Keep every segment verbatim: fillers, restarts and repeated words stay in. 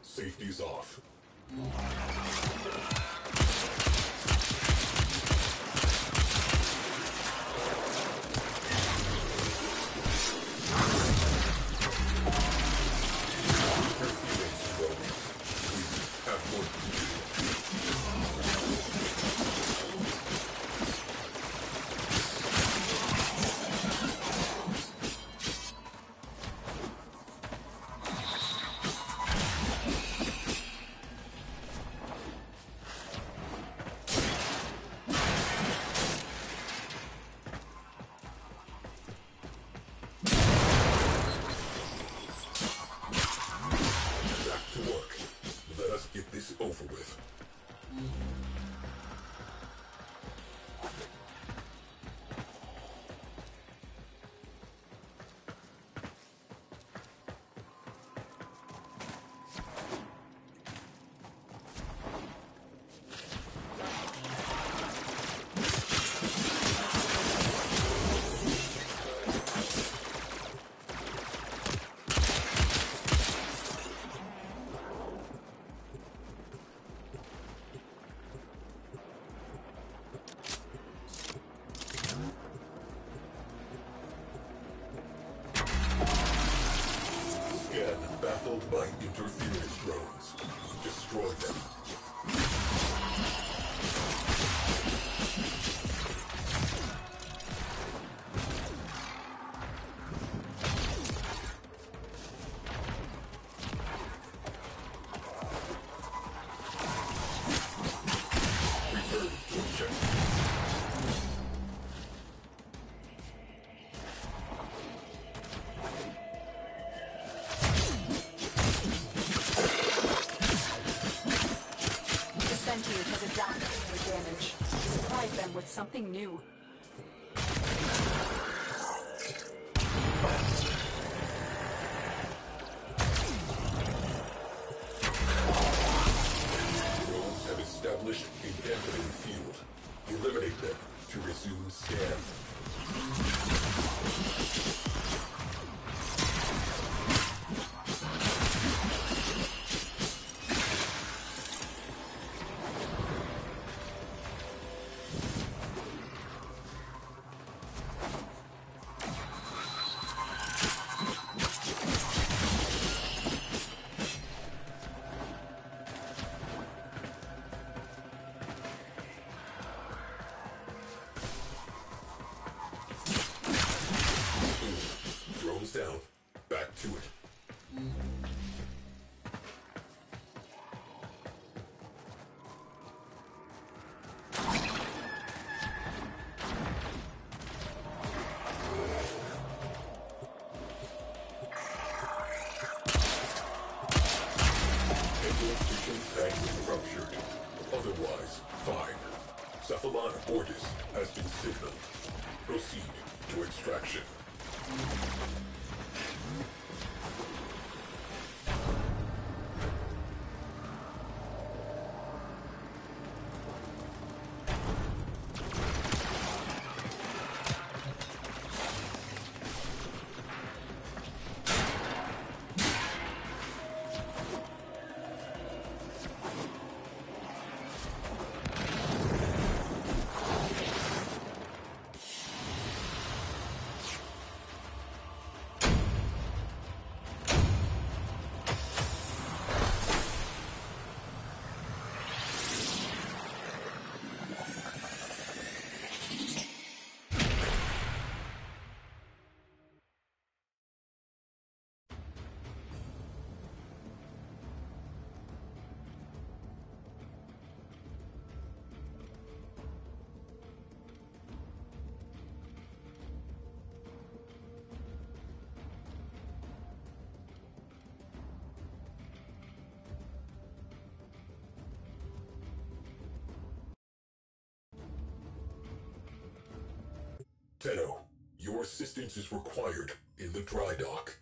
Safety's off. Over with. Baffled by interference drones. Destroy them. Return to objective. Them with something new. Drones have established a dampening field. Eliminate them to resume scan. Down. Back to it. Engine tank ruptured. Otherwise, fine. Cephalon Ortis has been signaled. Proceed to extraction. Tenno, your assistance is required in the dry dock.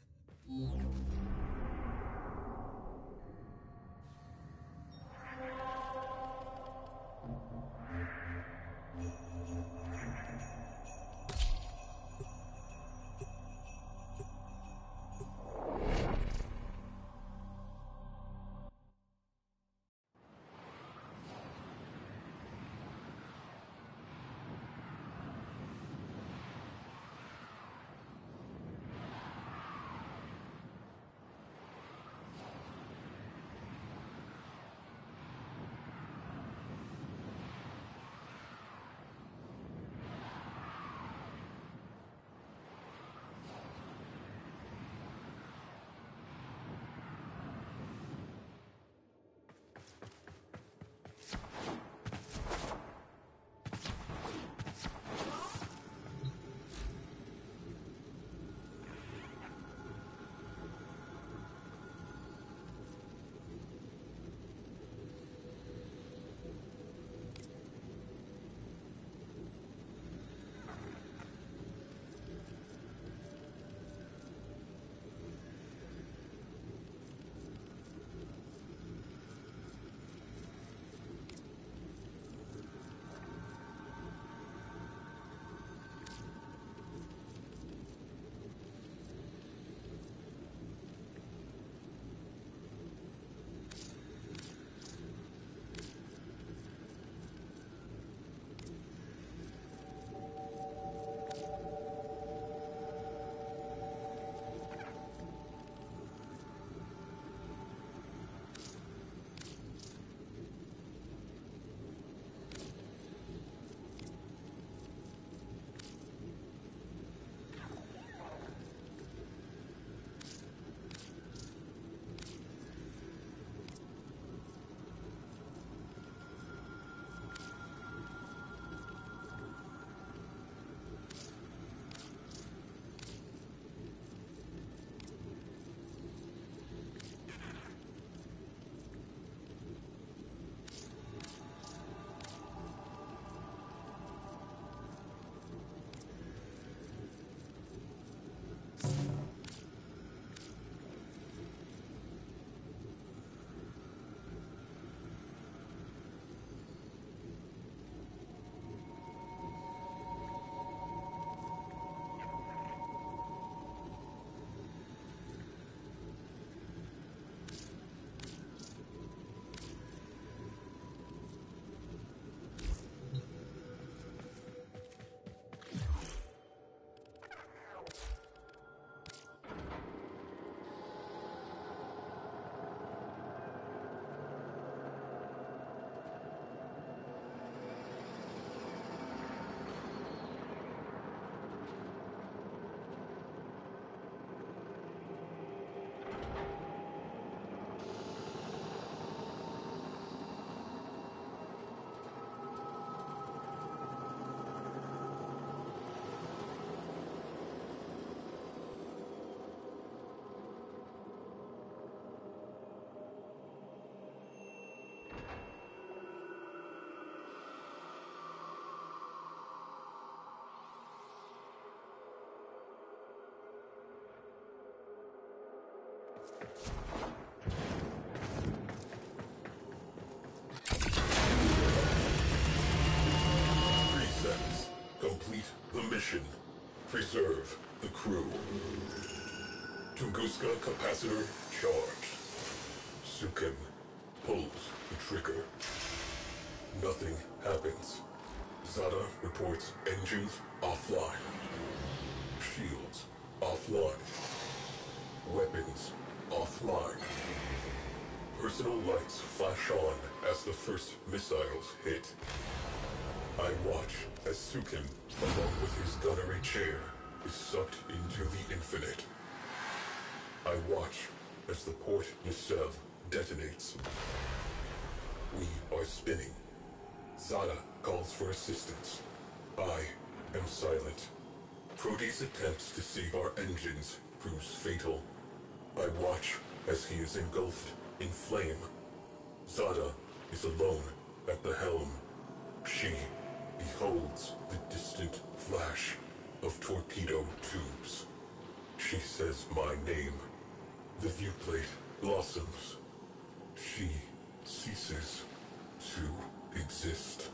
Preserve the crew. Tunguska capacitor charged. Sukin pulls the trigger. Nothing happens. Zada reports engines offline. Shields offline. Weapons offline. Personal lights flash on as the first missiles hit. I watch as Sukin, along with his gunnery chair, is sucked into the infinite. I watch as the port nacelle detonates. We are spinning. Zada calls for assistance. I am silent. Proteus' attempts to save our engines proves fatal. I watch as he is engulfed in flame. Zada is alone at the helm. She beholds the distant flash of torpedo tubes. She says my name. The viewplate blossoms. She ceases to exist.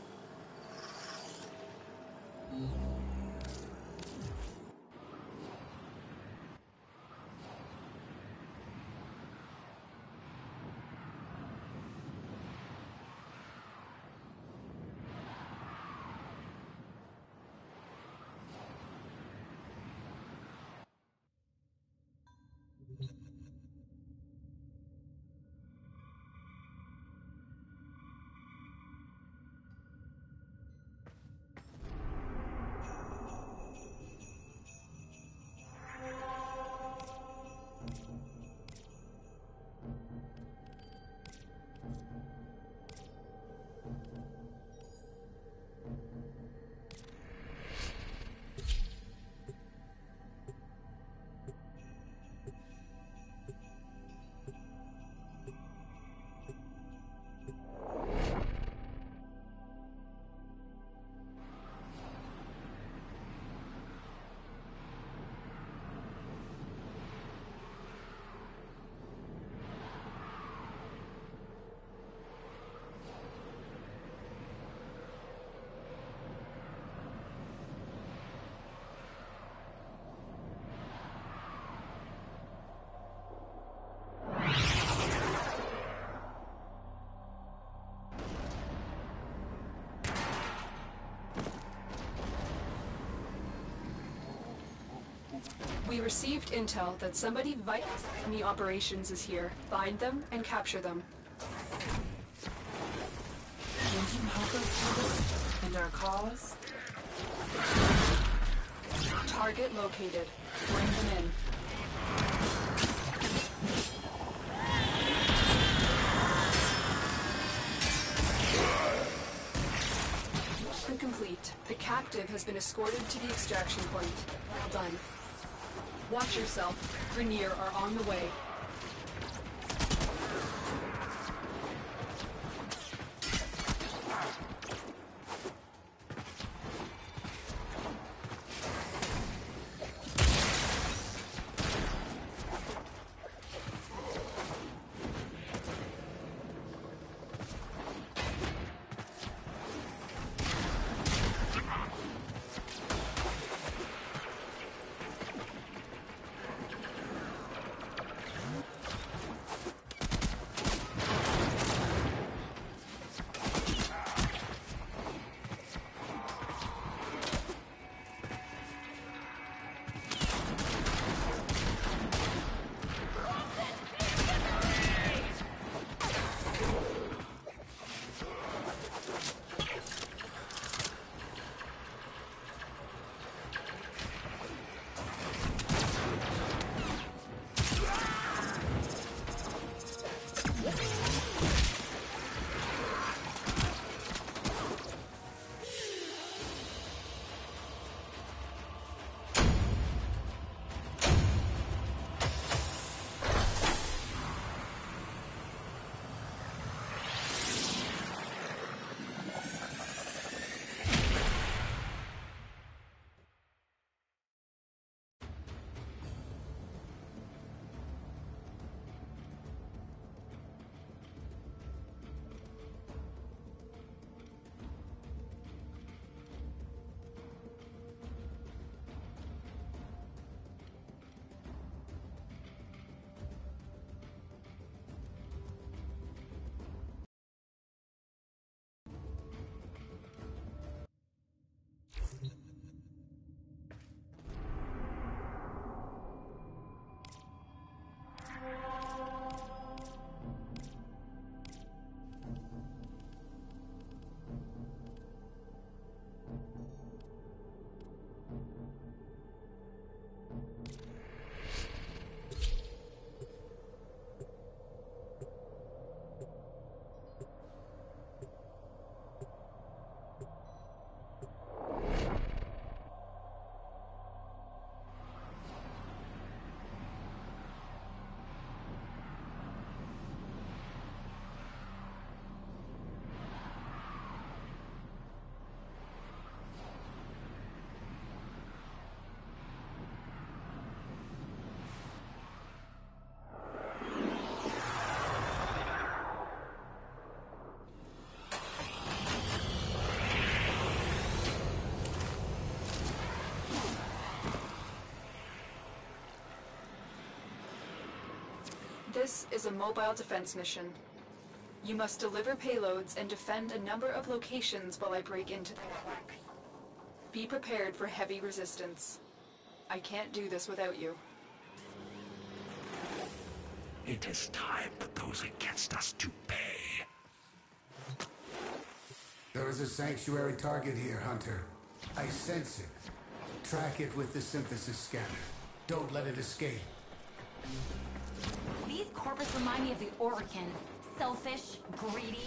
We received intel that somebody vital in the operations is here. Find them and capture them. Won't you help us and our cause? Target located. Bring them in. Mission complete. The captive has been escorted to the extraction point. Well done. Watch yourself. Grenier are on the way. This is a mobile defense mission. You must deliver payloads and defend a number of locations while I break into the network. Be prepared for heavy resistance. I can't do this without you. It is time for those against us to pay. There is a sanctuary target here, Hunter. I sense it. Track it with the synthesis scanner. Don't let it escape. These corpus remind me of the Oracan. Selfish, greedy.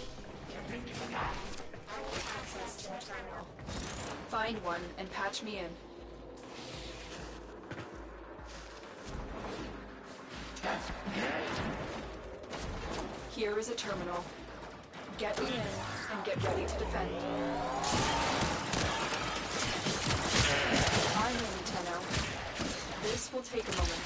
Find one and patch me in. Here is a terminal. Get me in and get ready to defend. I'm in, Tenno. This will take a moment.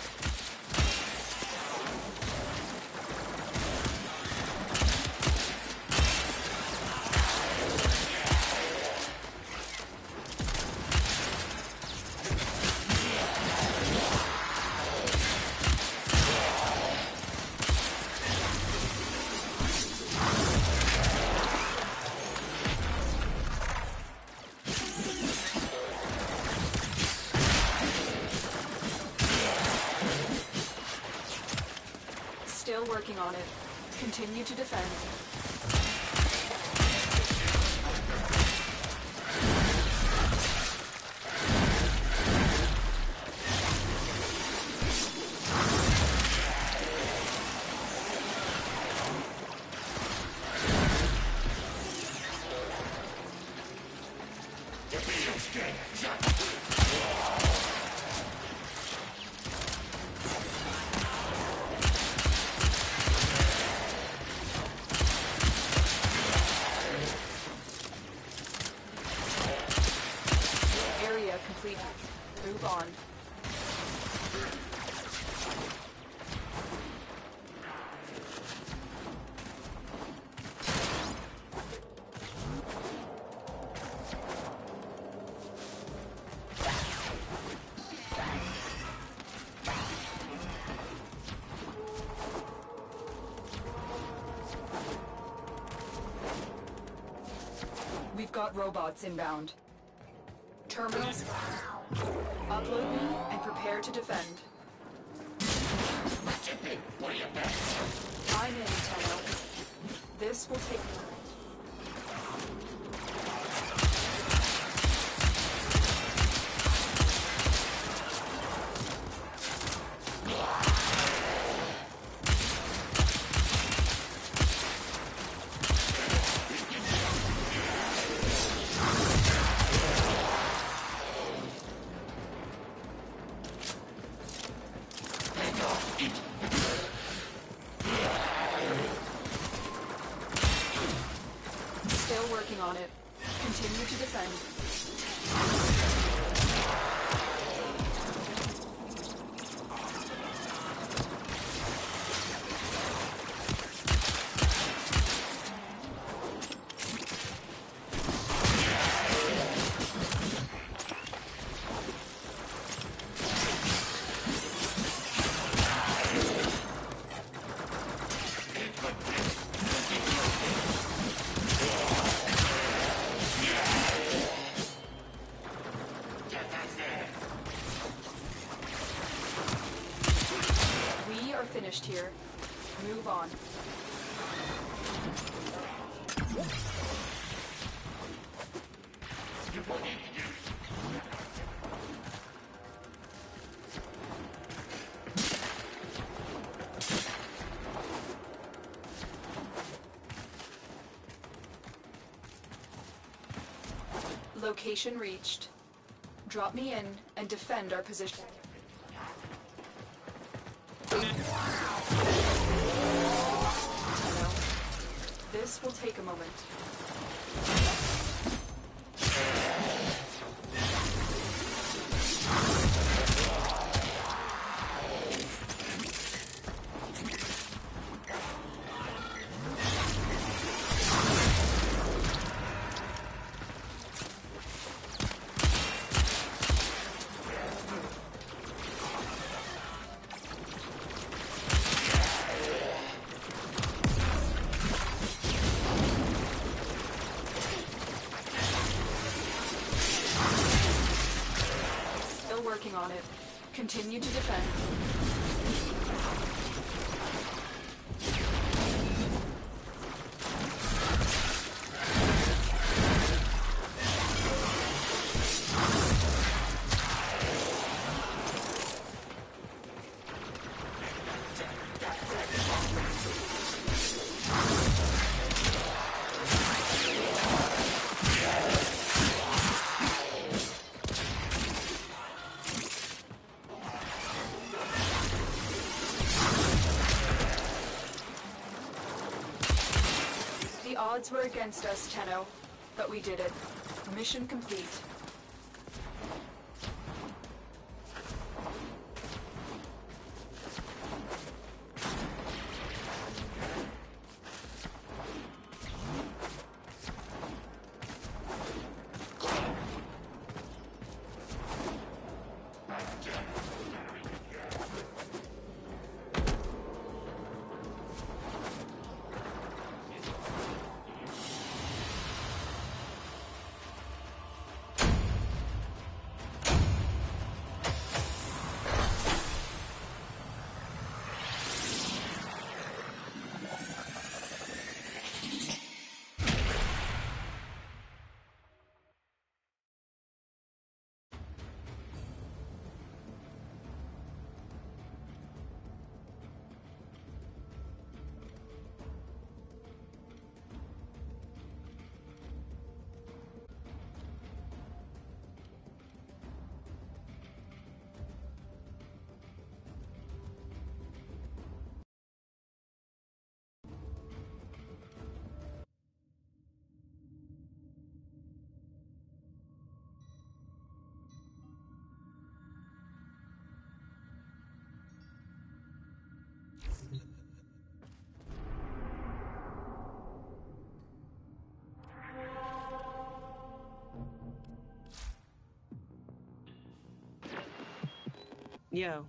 Still working on it. Continue to defend. Area complete. Move on. We've got robots inbound. Terminals. Upload me and prepare to defend. I'm in, Tenno. This will take... Still working on it. Continue to defend. We are finished here. Move on. Location reached. Drop me in and defend our position. Tenno. This will take a moment. working on it. Continue to defend. The odds were against us, Tenno, but we did it. Mission complete. Yo.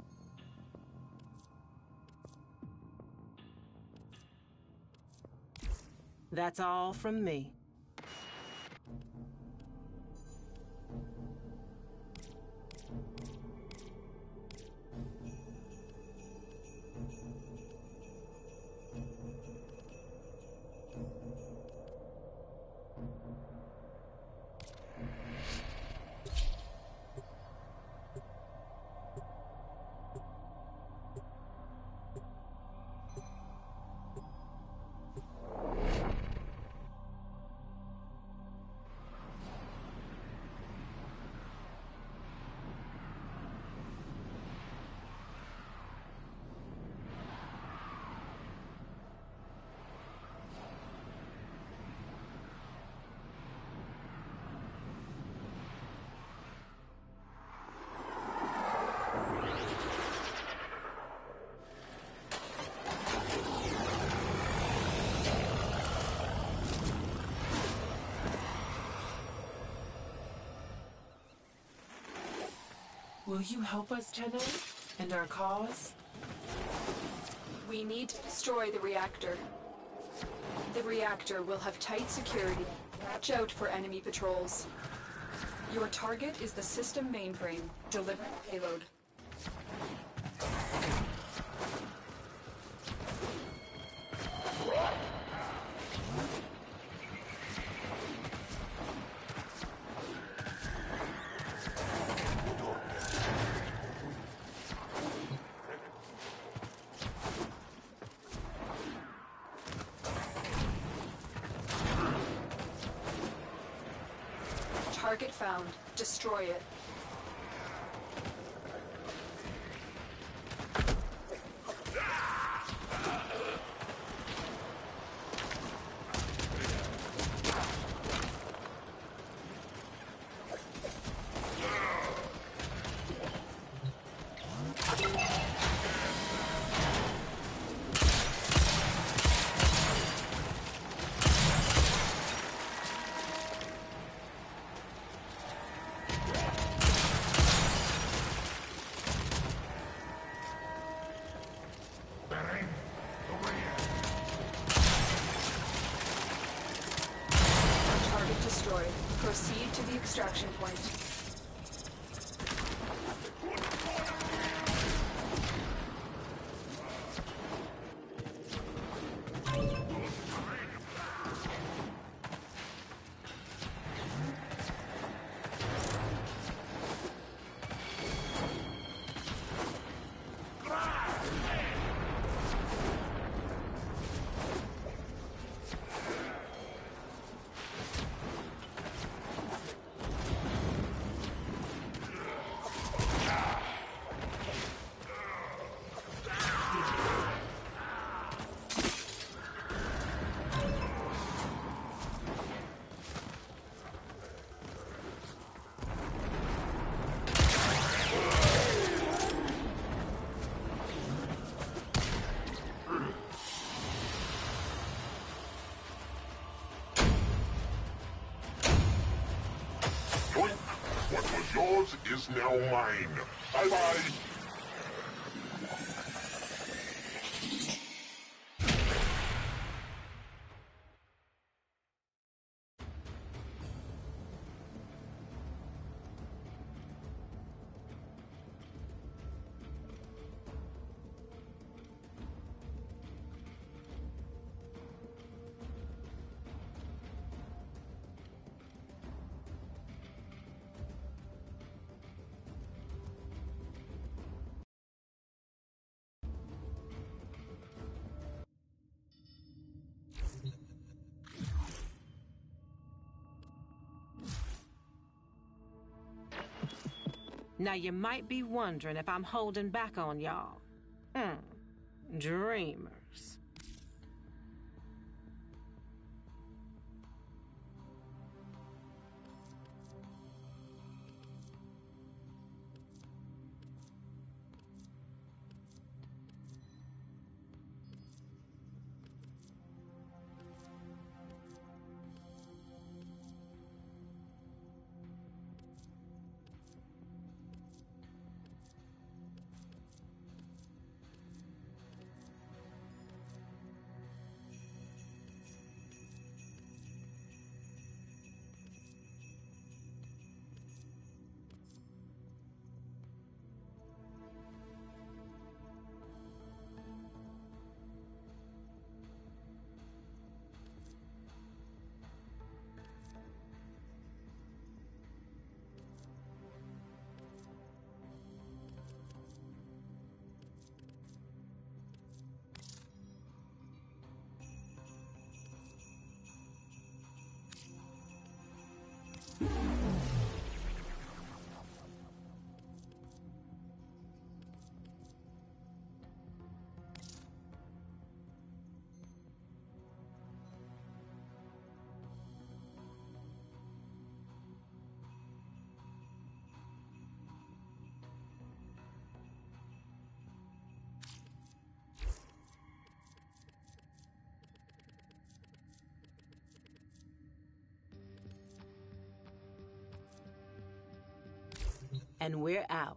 That's all from me. Will you help us, Tenno? And our cause? We need to destroy the reactor. The reactor will have tight security. Watch out for enemy patrols. Your target is the system mainframe. Deliver payload. Target found. Destroy it. Destroyed. Proceed to the extraction point. yours is now mine. Bye-bye. Now you might be wondering if I'm holding back on y'all. Hmm. Dreamers. And we're out.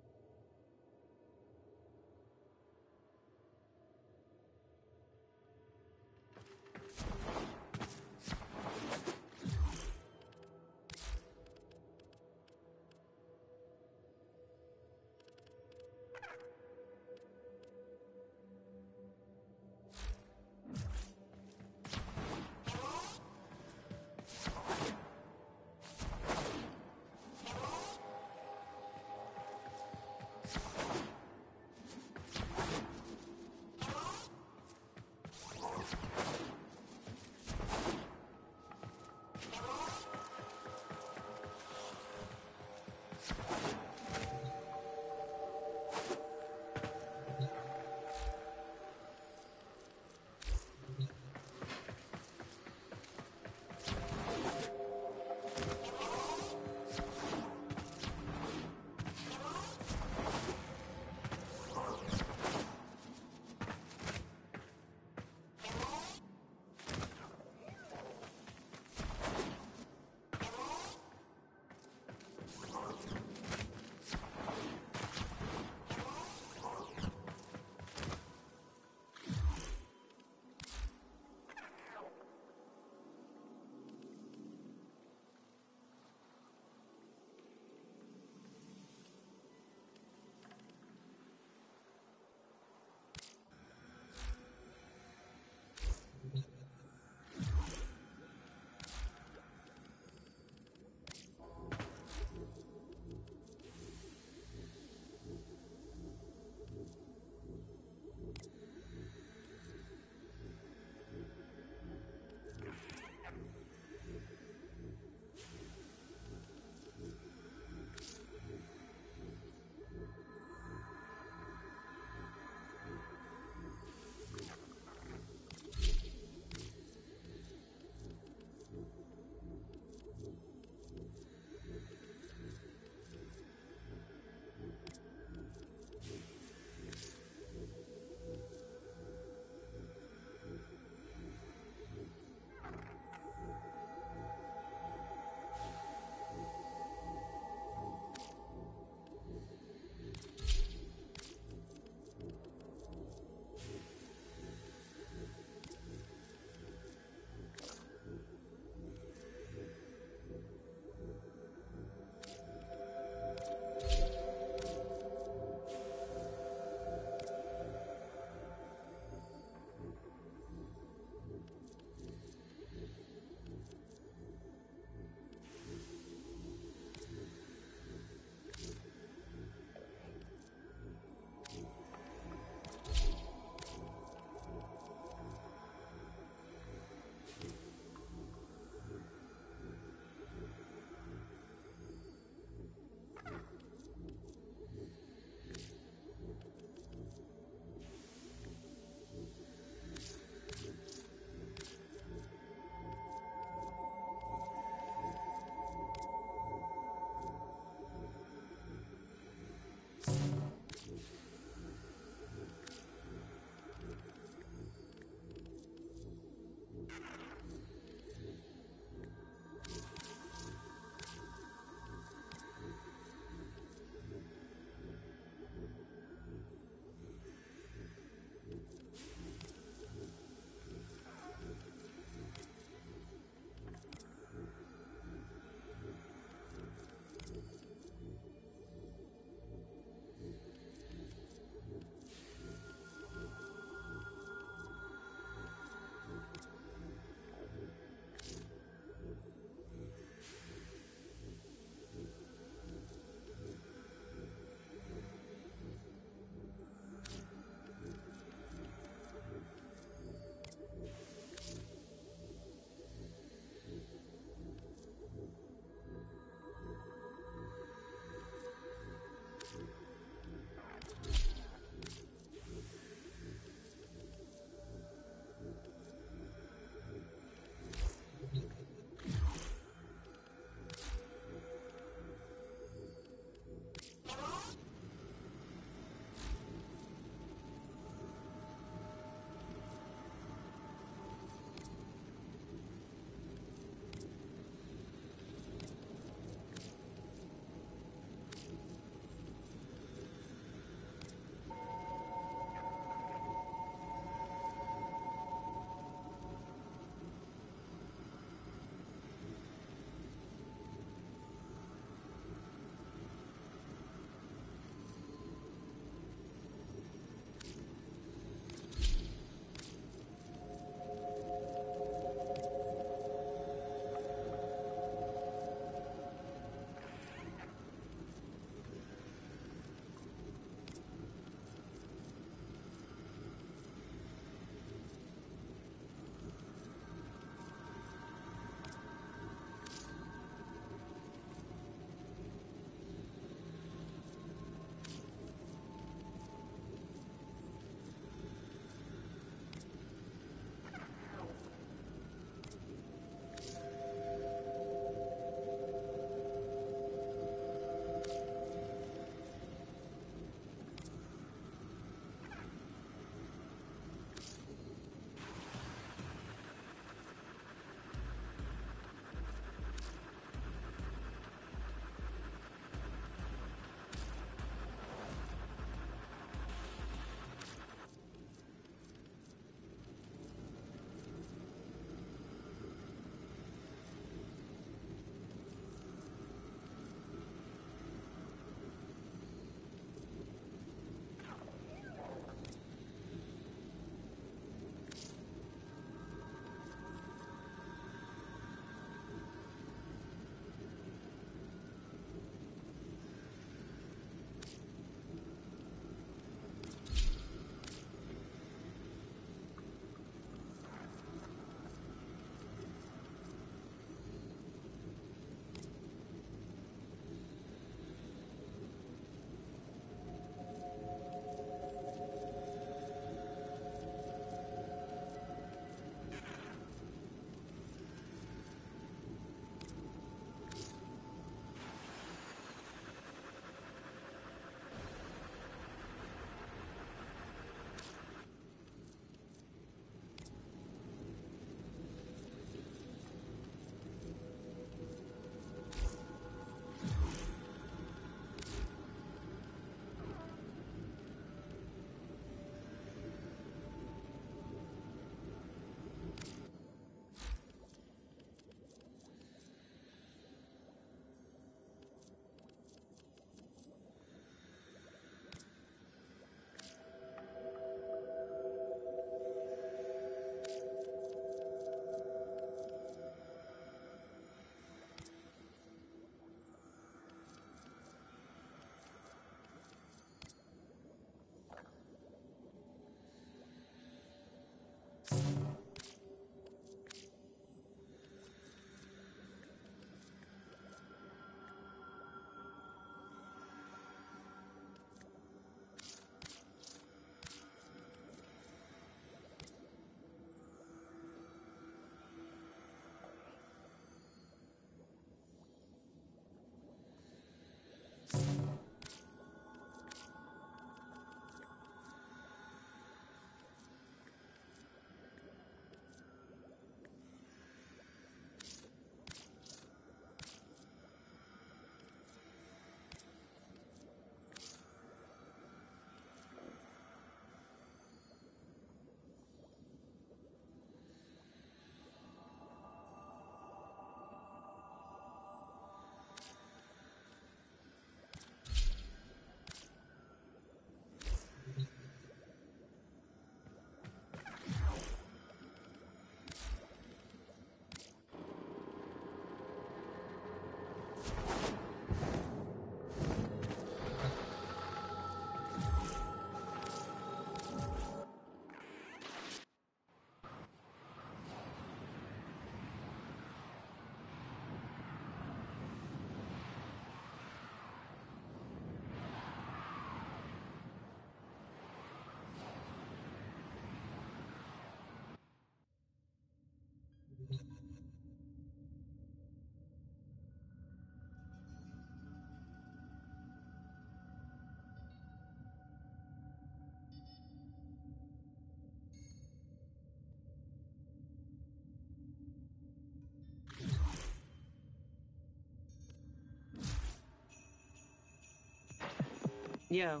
Yo.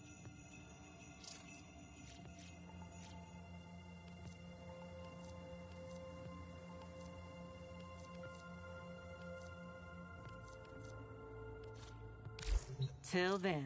Till then.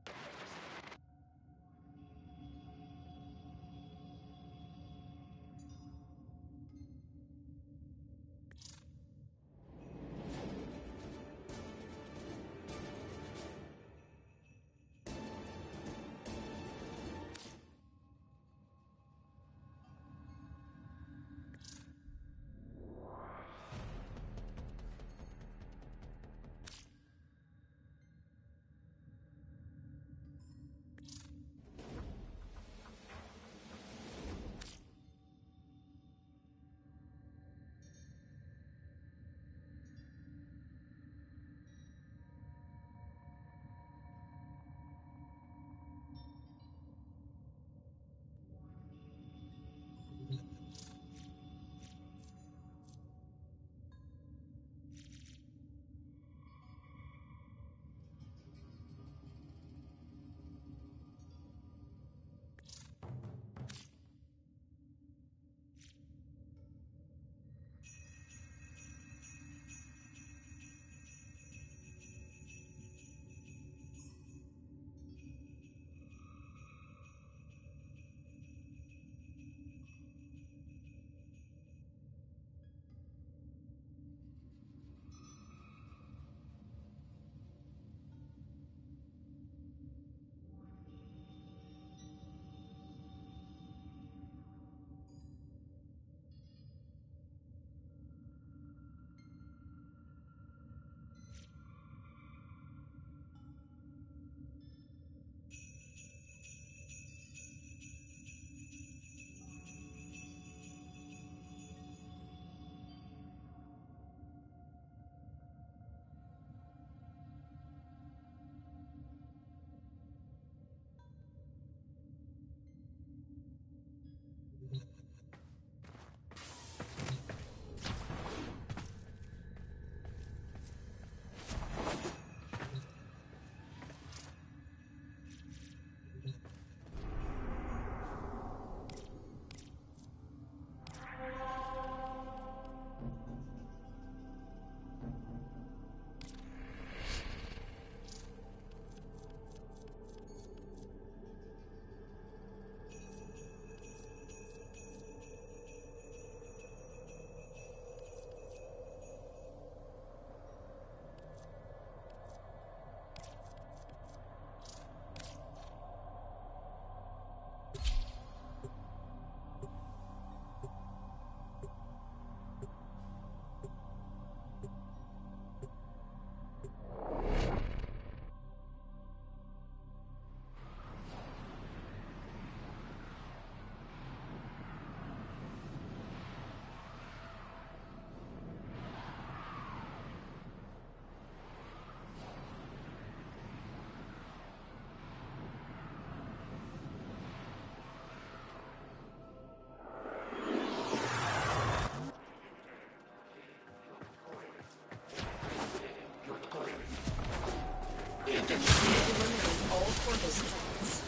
Eliminate all Corvus plants.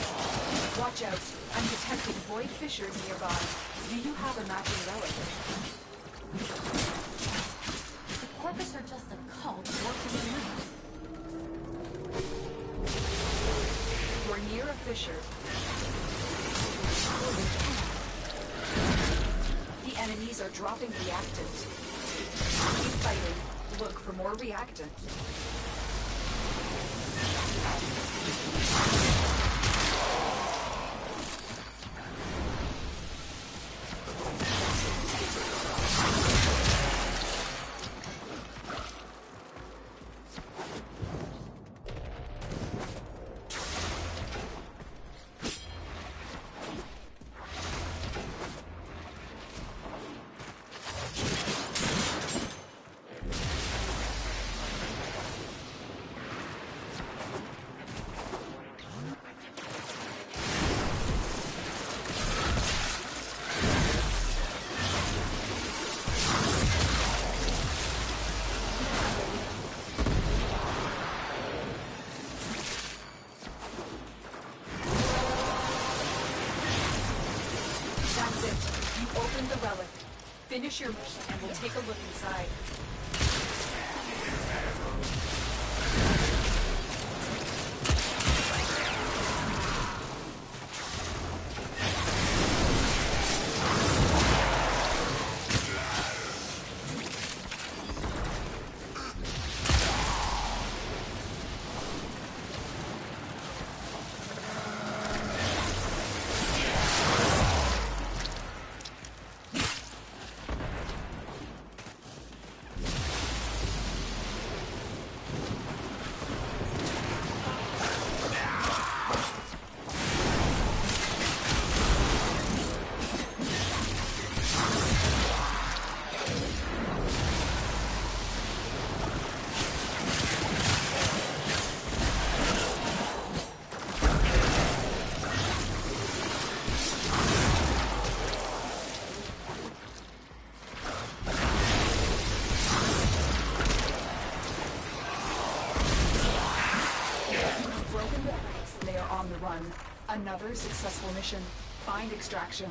Watch out. I'm detecting void fissures nearby. Do you have a matching relic? The Corvus are just a cult working in limits. You're near a fissure. The enemies are dropping reactant. Keep fighting. Look for more reactant. That's it. You opened the relic. Finish your mission and we'll take a look inside. Another successful mission. Find extraction.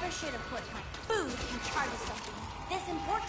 never should have put my food in charge of something this important.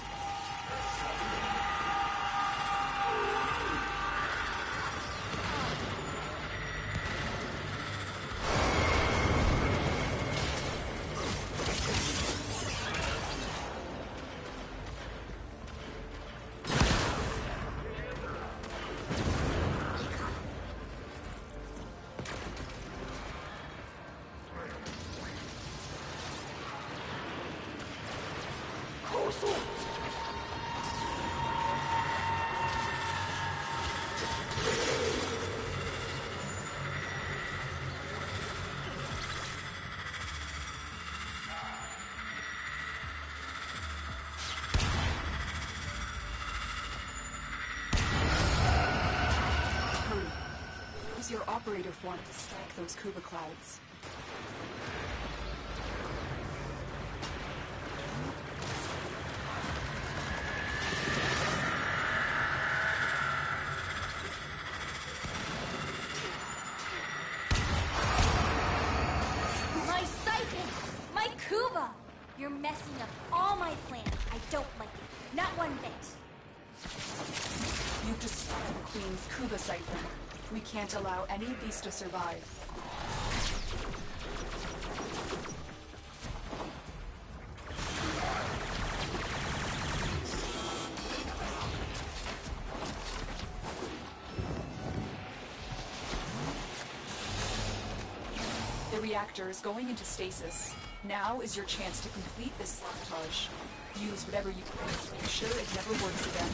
Your operator form to strike those Kuba clouds. My siphon! My Kuba! You're messing up all my plans. I don't like it. Not one bit. You've destroyed the Queen's Kuba siphon. We can't allow any of these to survive. The reactor is going into stasis. Now is your chance to complete this sabotage. Use whatever you can to make sure it never works again.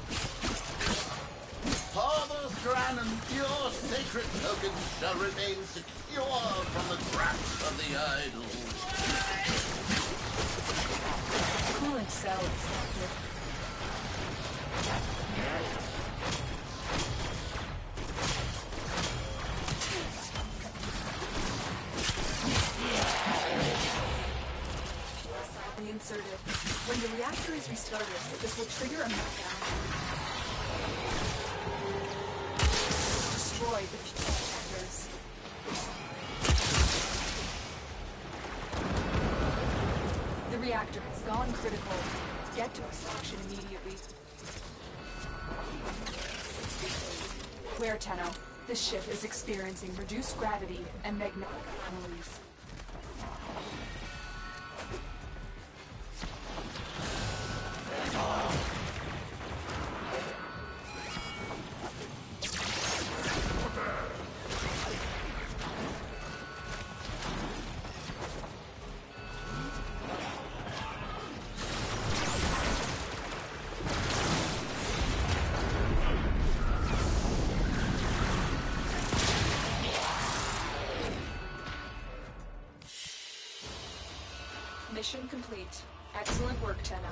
Father Thrannen, your sacred token shall remain secure from the grasp of the idols. Cooling cell accepted. Inserted. When the reactor is restarted, this will trigger a meltdown. Destroy the fuel reactors. The reactor has gone critical. Get to extraction immediately. Where, Tenno? This ship is experiencing reduced gravity and magnetic anomalies. Mission complete. Excellent work, Tenno.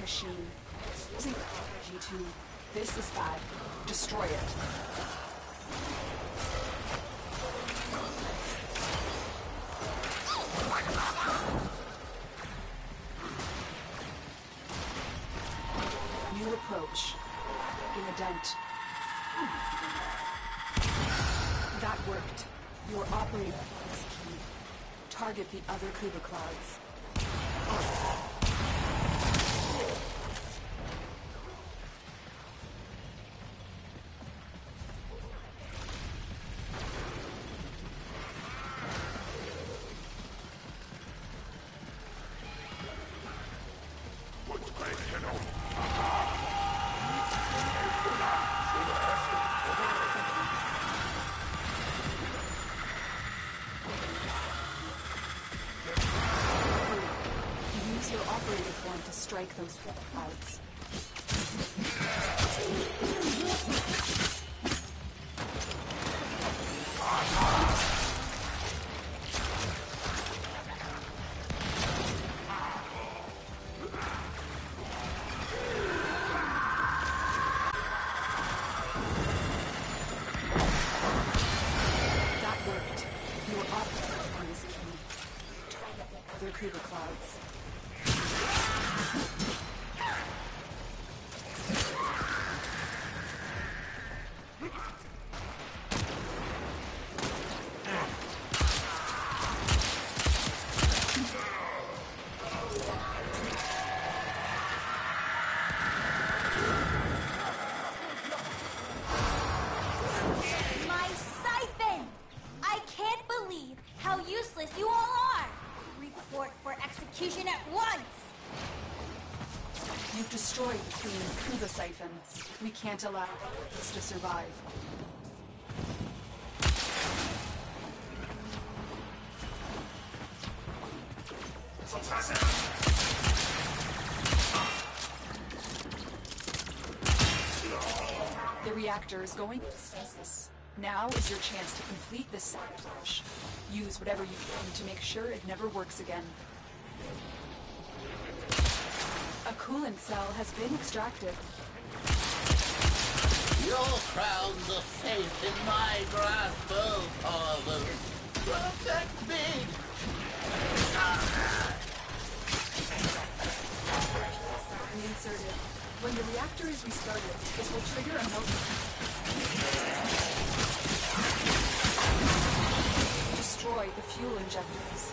machine. It's using G two. This is bad. Destroy it. New approach. In a dent. That worked. Your operating is key. Target the other Kuba clouds. Strike those clouds. That worked. Your operator is key. Target the other Kuba clouds. My siphon! I can't believe how useless you all are! Report for execution at once! You've destroyed the Queen Kuba siphon. We can't allow this to survive. The reactor is going to stasis. Now is your chance to complete this sabotage. Use whatever you can to make sure it never works again. A coolant cell has been extracted. Your crowns are safe in my grasp, oh Father. Protect me! Inserted. When the reactor is restarted, this will trigger a meltdown. Destroy the fuel injectors.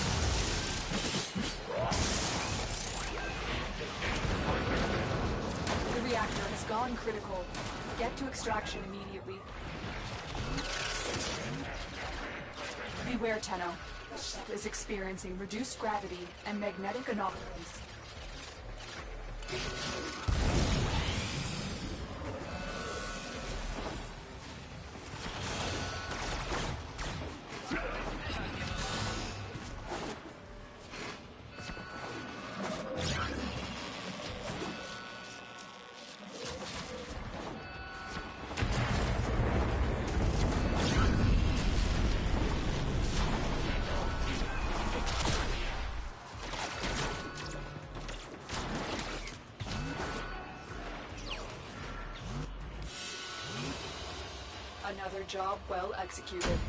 The reactor has gone critical. Get to extraction immediately. Beware, Tenno. Ship is experiencing reduced gravity and magnetic anomalies. Another job well executed.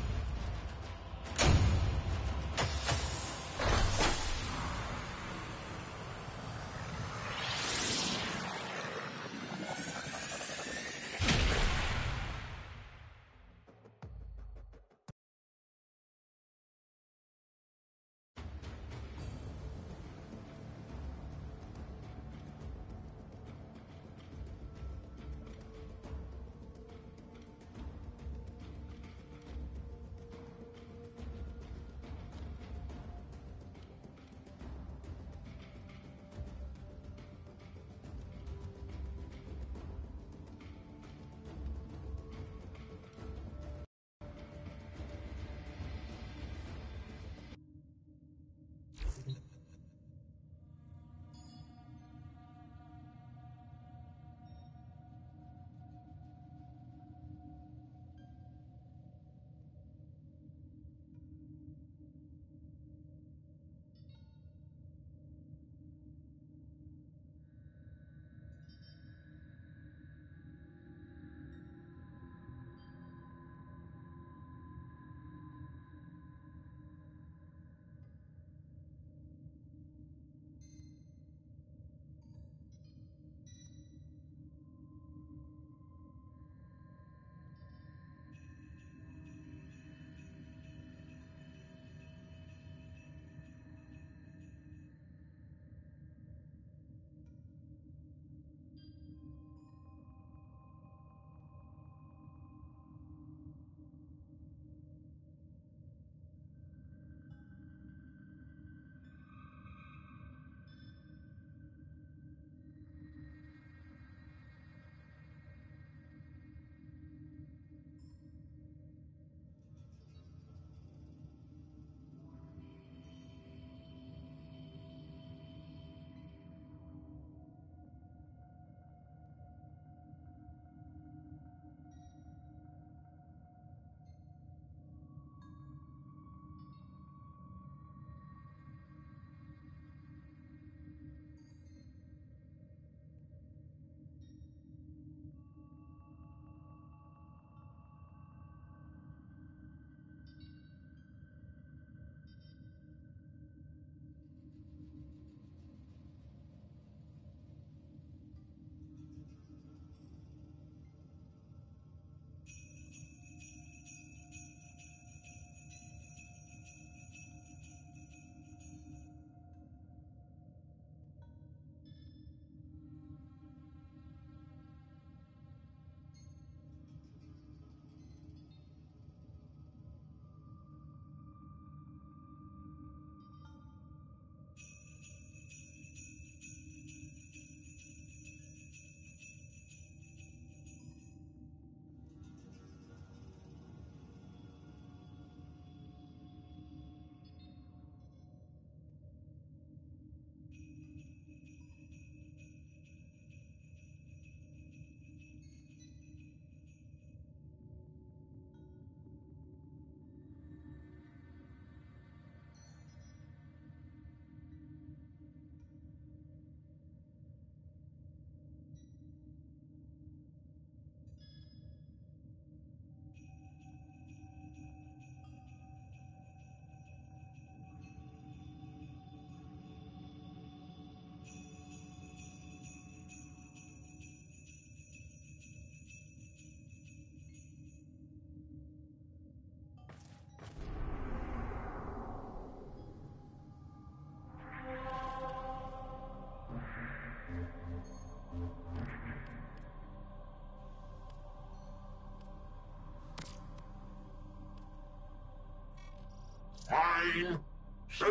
Team, set.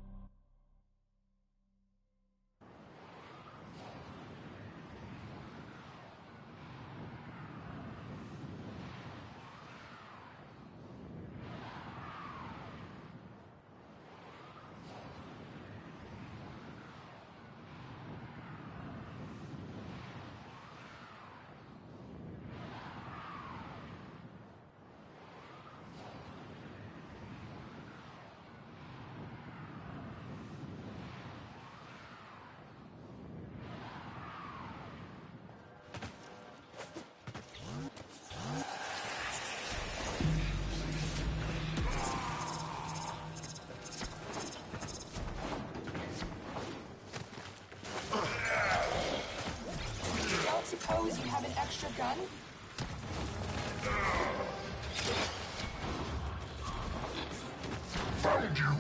Suppose you have an extra gun? Found you!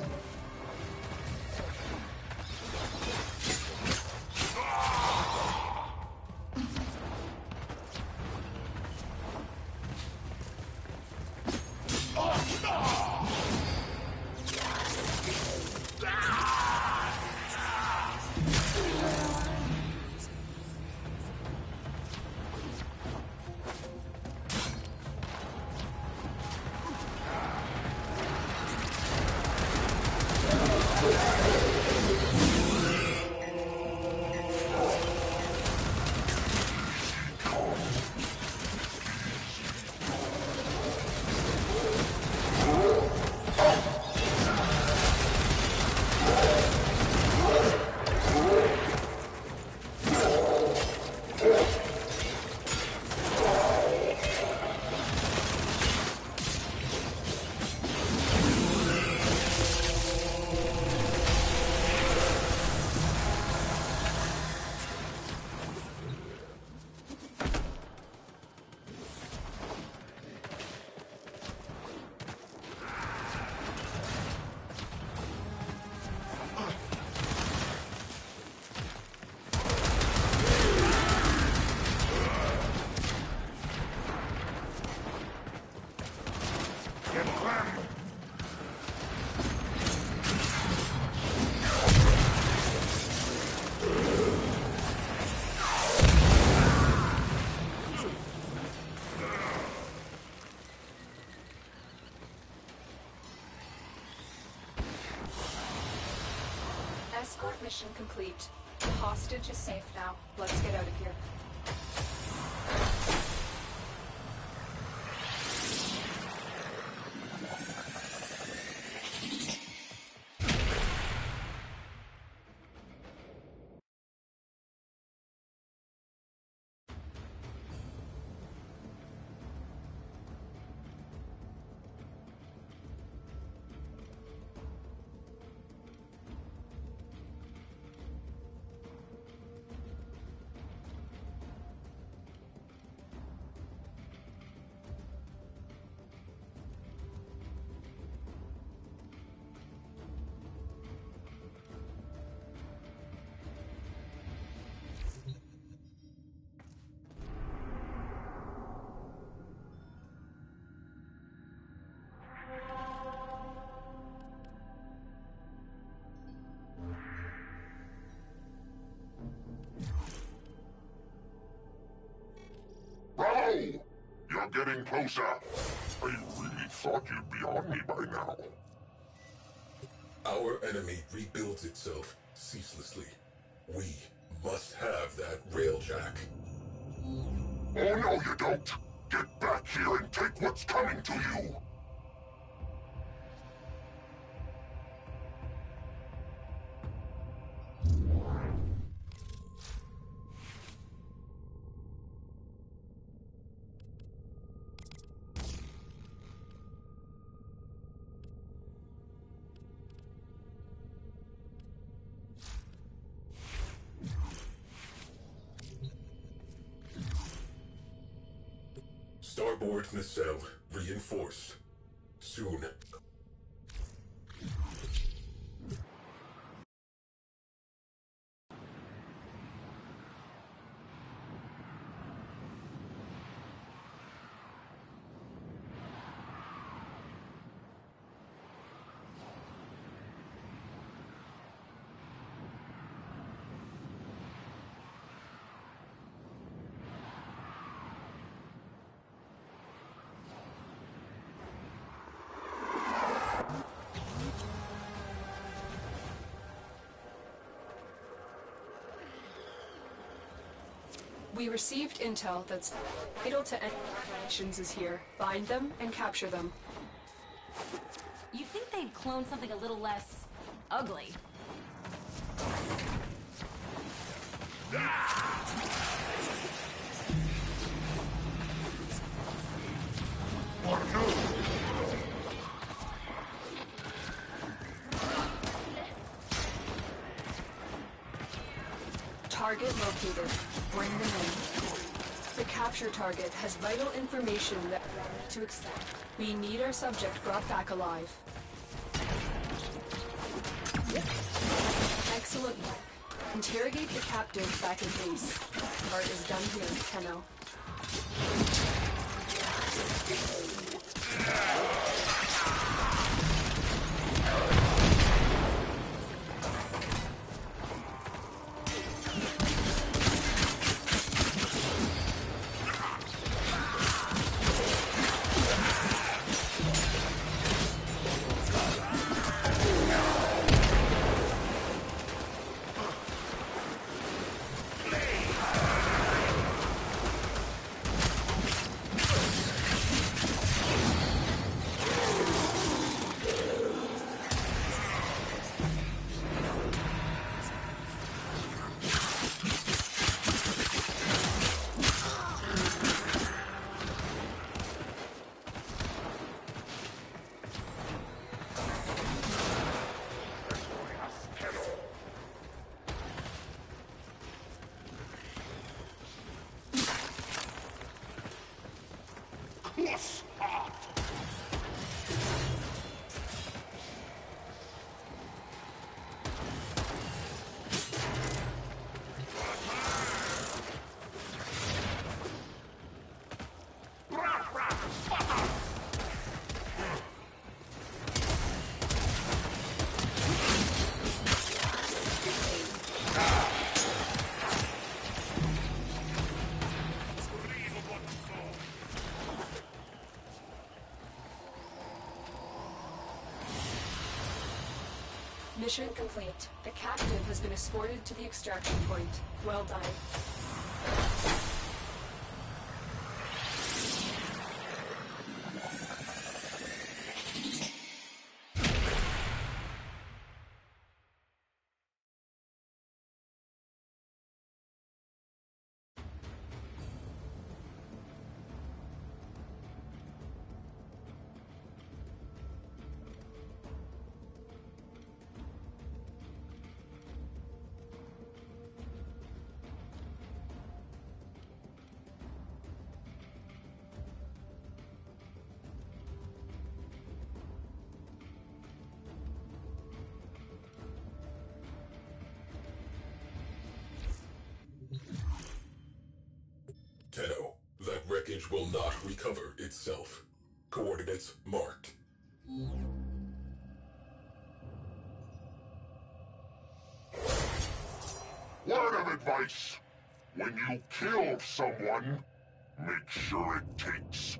Escort mission complete. The hostage is safe now. Let's get out of here. Bravo! You're getting closer. I really thought you'd be on me by now. Our enemy rebuilds itself ceaselessly. We must have that railjack. Oh, no, you don't. Get back here and take what's coming to you. Starboard nacelle reinforced. Soon. We received intel that's vital to any nations is here. Find them and capture them. You think they'd clone something a little less ugly? Target located. Bring them in. The capture target has vital information that we need to accept. We need our subject brought back alive. Excellent work. Interrogate the captive back in base. Part is done here, Tenno. Mission complete. The captive has been escorted to the extraction point. Well done. Tenno, that wreckage will not recover itself. Coordinates marked. Word of advice. When you kill someone, make sure it takes.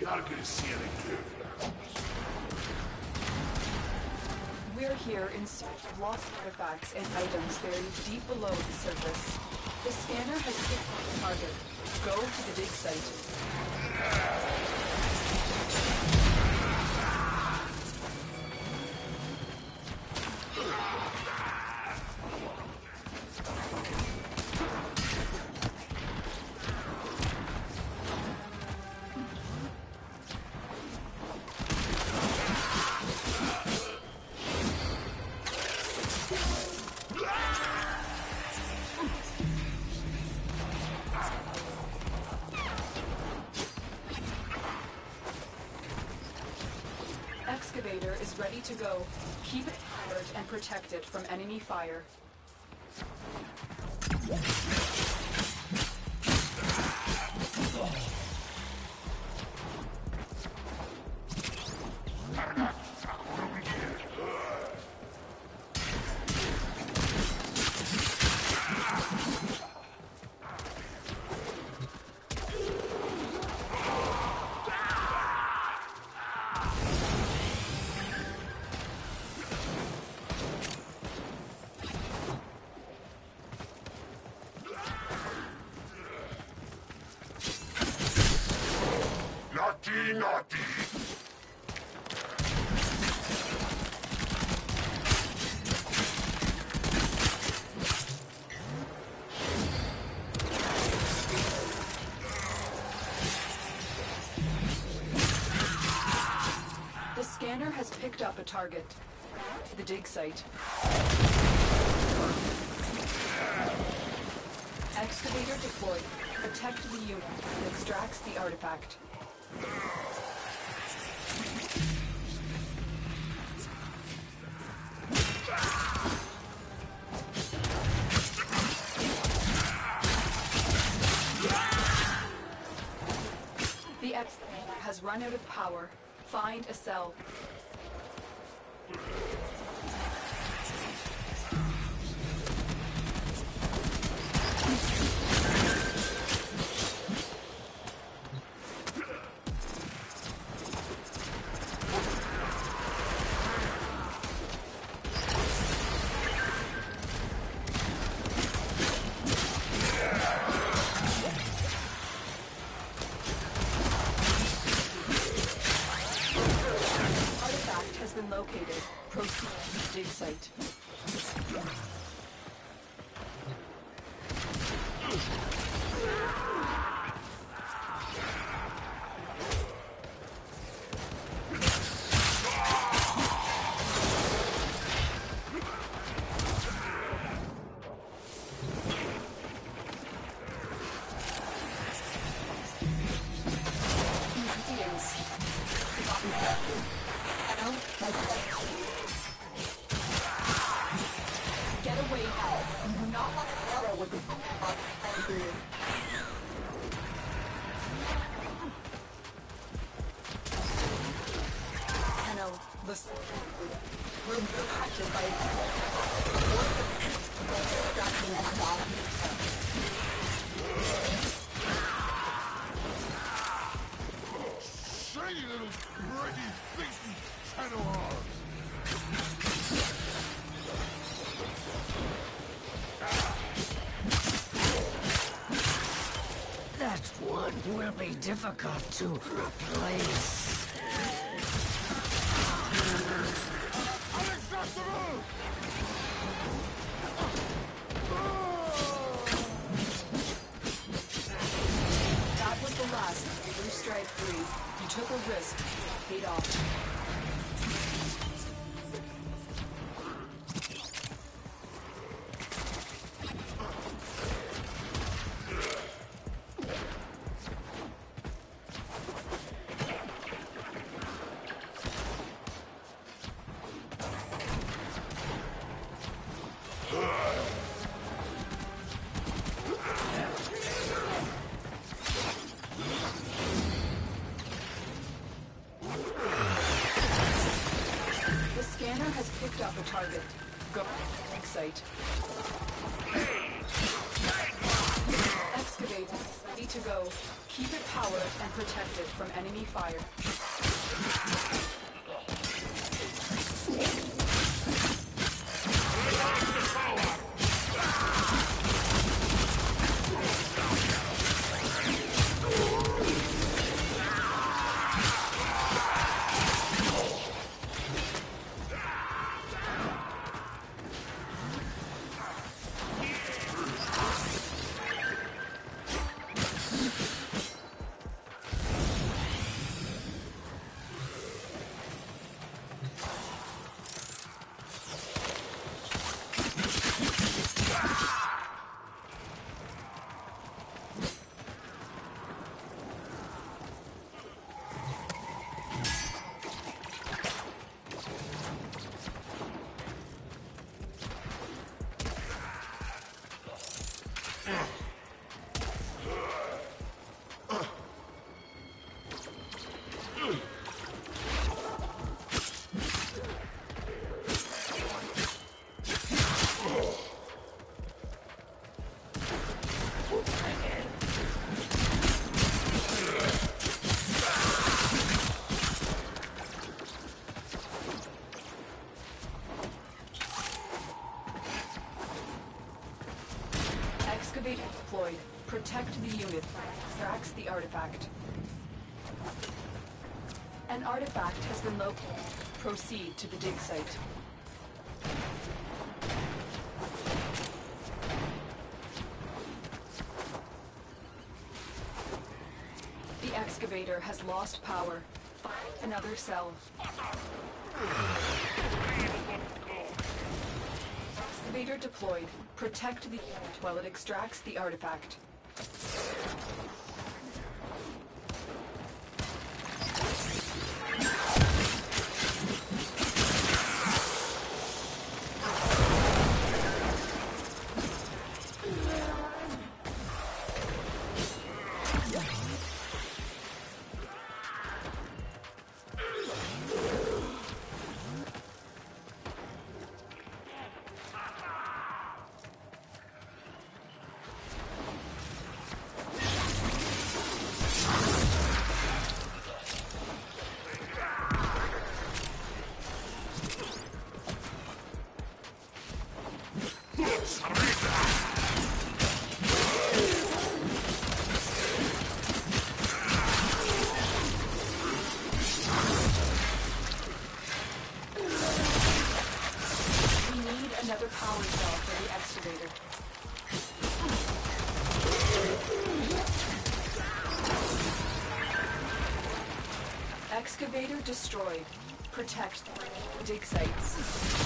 We're here in search of lost artifacts and items buried deep below the surface. The scanner has picked the target. Go to the dig site. Excavator is ready to go. Keep it alert and protect it from enemy fire. Naughty, naughty! The scanner has picked up a target. To the dig site. Excavator deployed. Protect the unit that extracts the artifact. The excavator has run out of power. Find a cell. Located. Proceed to the dig site. Get away now. You do not want to quarrel with the Hello, listen. We're impacted by Shiny little pretty thinking channel. That one will be difficult to replace. Unacceptable! That was the last Blue Strike three. You took a risk. Paid off. Has picked up a target. Go to the dig site. Excavate. Ready to go. Keep it powered and protected from enemy fire. Excavator deployed. Protect the unit. Tracks the artifact. An artifact has been located. Proceed to the dig site. The excavator has lost power. Find another cell. Excavator deployed. Protect the unit while it extracts the artifact. Another power cell for the excavator. Excavator destroyed. Protect the dig sites.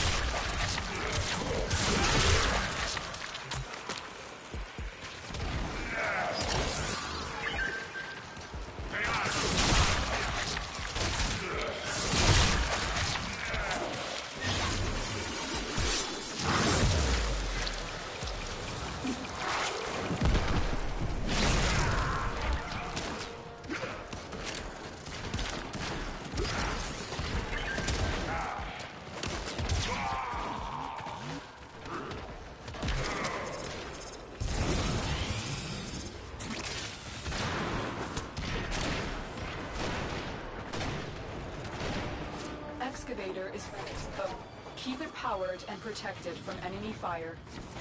Excavator is ready to go. Keep it powered and protected from enemy fire.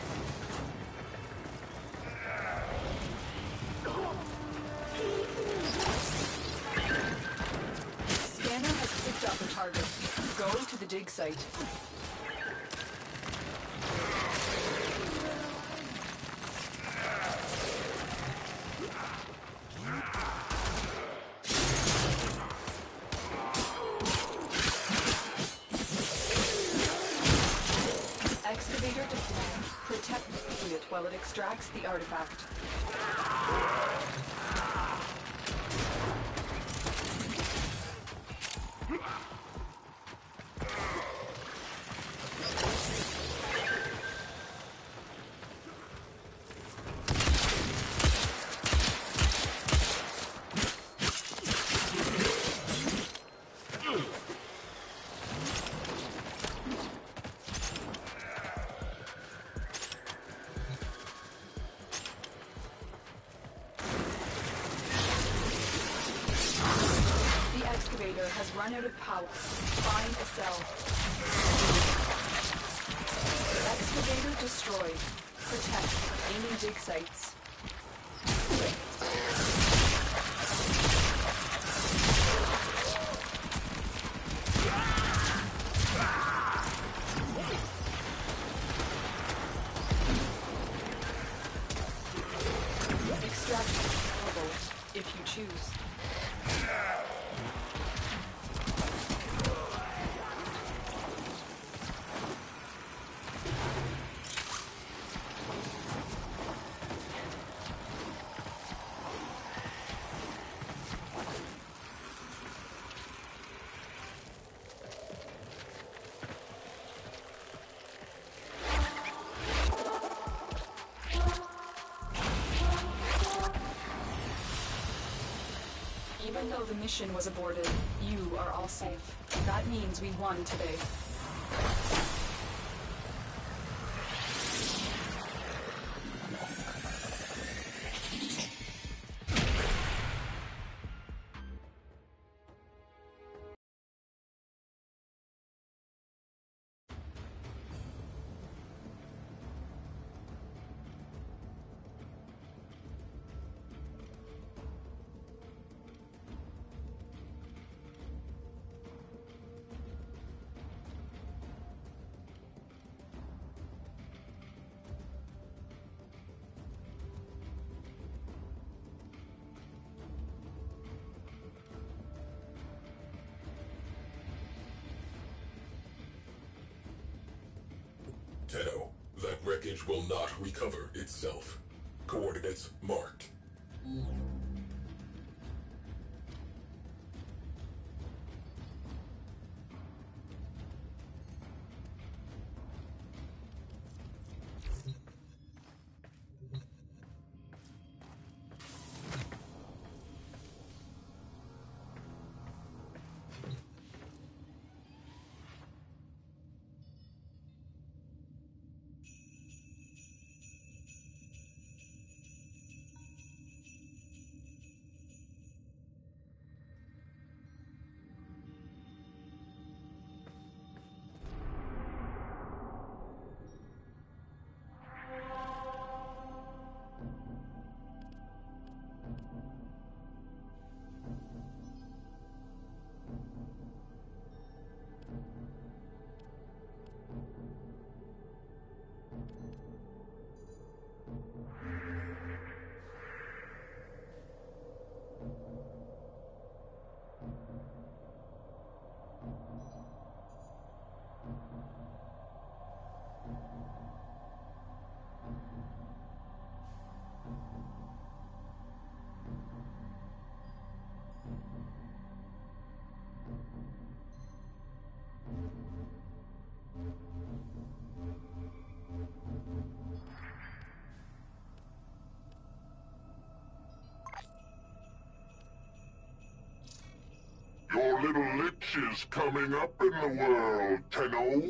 Scanner has picked up a target. Go to the dig site. Excavator deployed. Protect the unit while it extracts the artifact. excavator has run out of power. Find a cell. Excavator destroyed. Protect. Aiming dig sites. Extraction available, if you choose. Even though the mission was aborted, you are all safe. That means we won today. Tenno, that wreckage will not recover itself. Coordinates marked. Your little lich is coming up in the world, Tenno.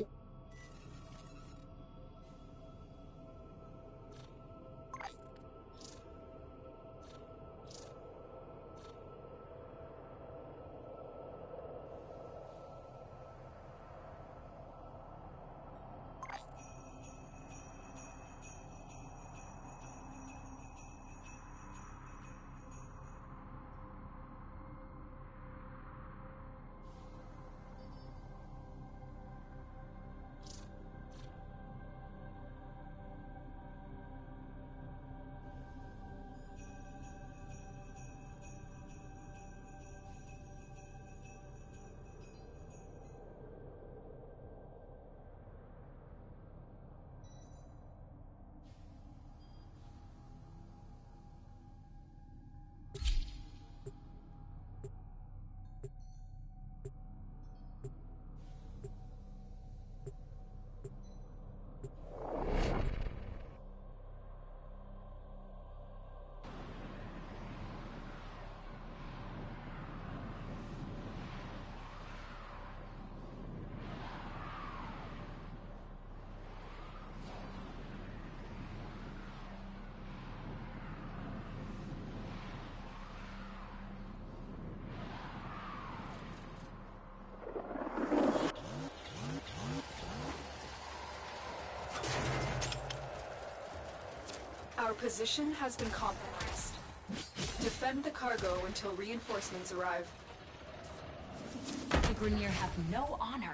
position has been compromised. Defend the cargo until reinforcements arrive. The Grenier have no honor.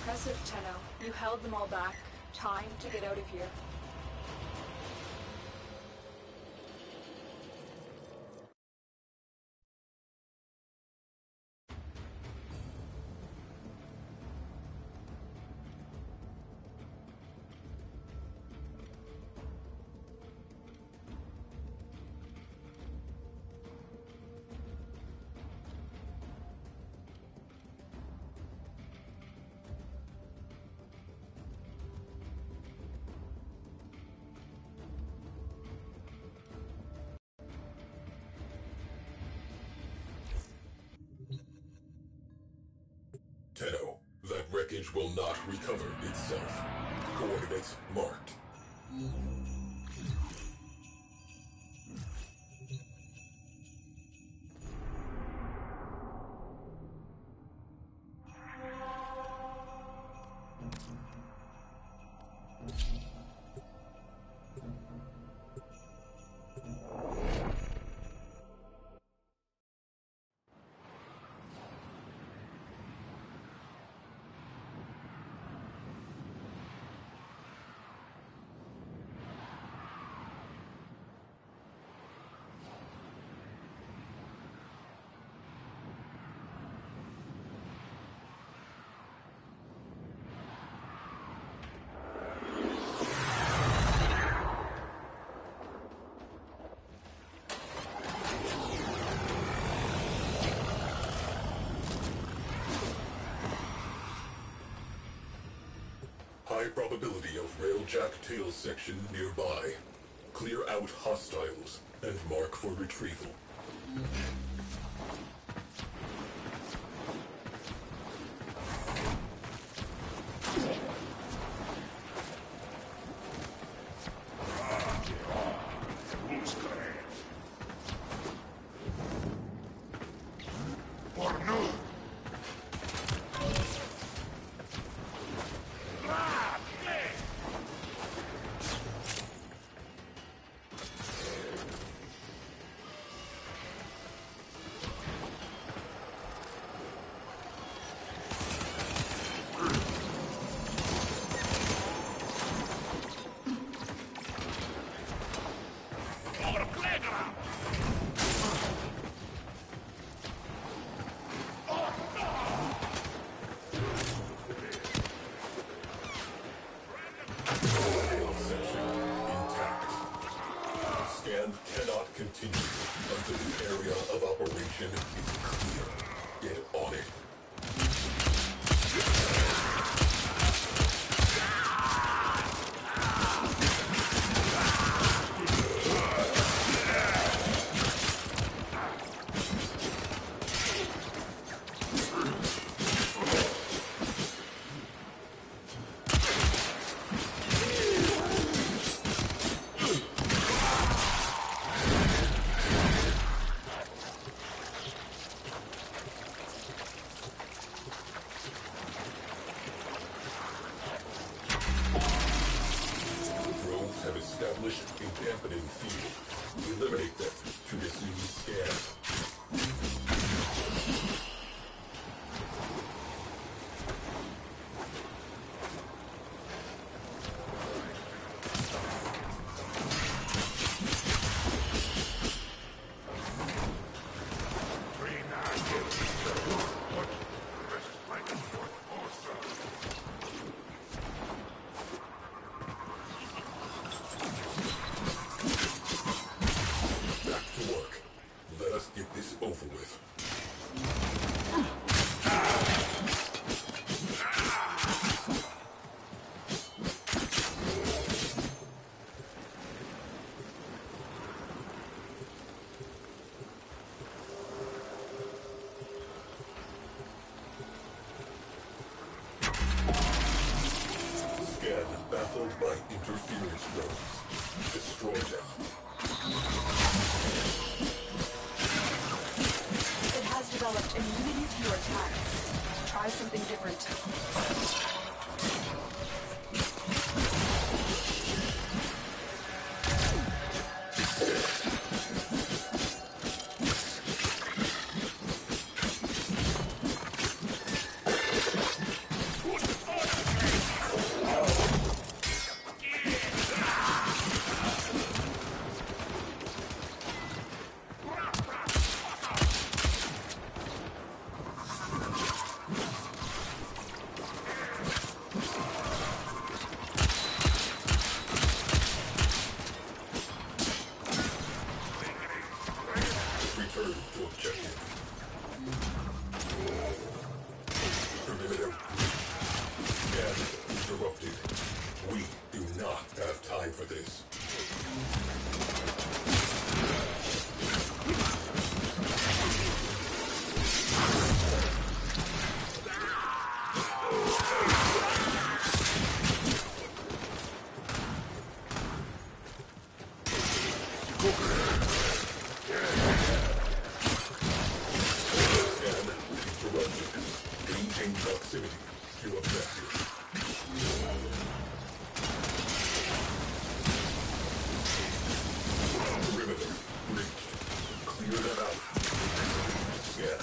Impressive, Tenno. You held them all back. Time to get out of here. Tenno, that wreckage will not recover itself. Coordinates marked. High probability of railjack tail section nearby. Clear out hostiles and mark for retrieval. Cannot continue until the area of operation is clear. Get on it. Established a dampening field. Eliminate them to resume scan. Baffled by interference drones. Destroy them. It has developed immunity to your attacks. Try something different. Push proximity to objective. Perimeter reached. Clear them out. Scan.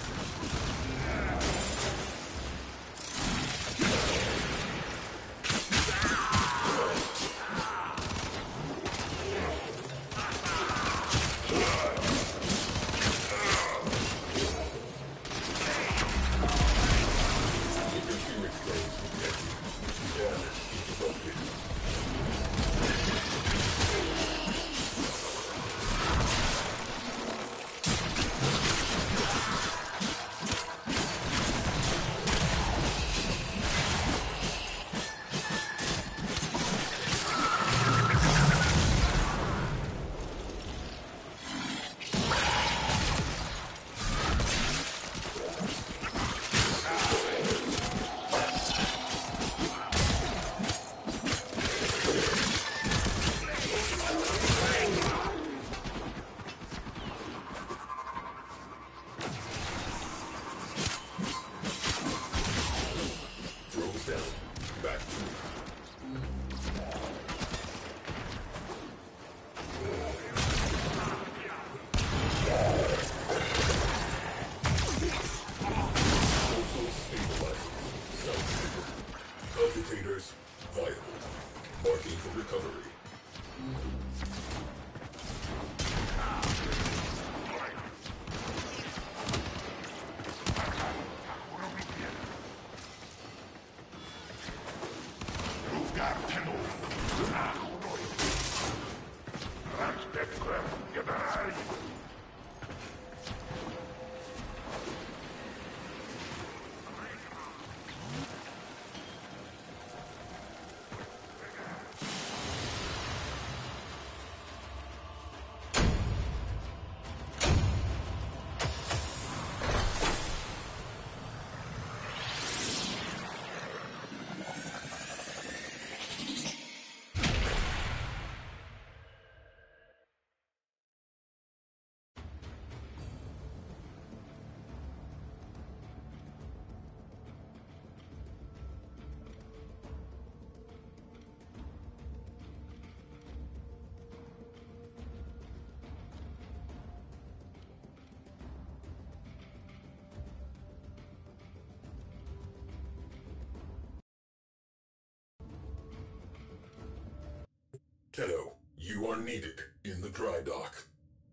Tenno, you are needed in the dry dock.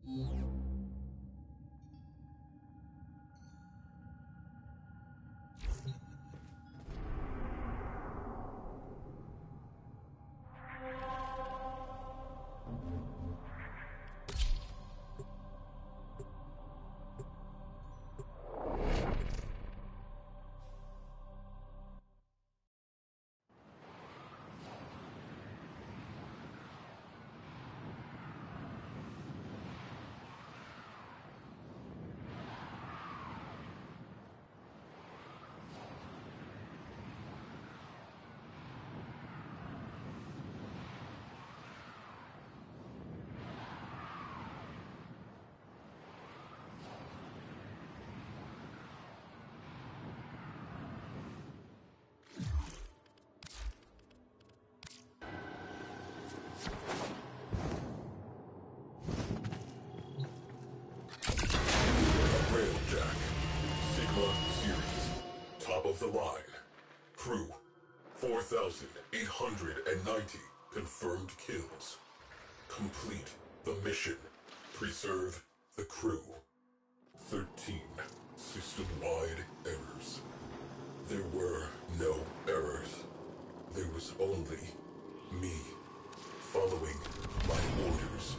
Railjack. Sigma Series. Top of the line. Crew. four thousand eight hundred ninety confirmed kills. Complete the mission. Preserve the crew. thirteen system-wide errors. There were no errors. There was only me following my orders.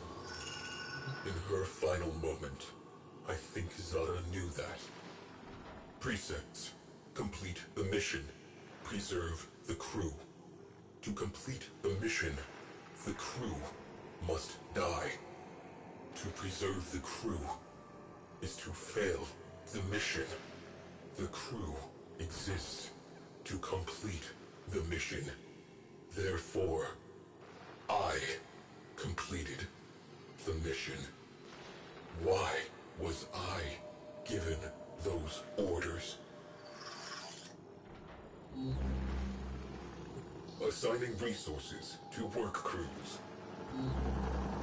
In her final moment, I think Zara knew that. Precepts. Complete the mission. Preserve the crew. To complete the mission, the crew must die. To preserve the crew is to fail the mission. The crew exists to complete the mission. Therefore, I completed the mission. Why was I given those orders? Assigning resources to work crews.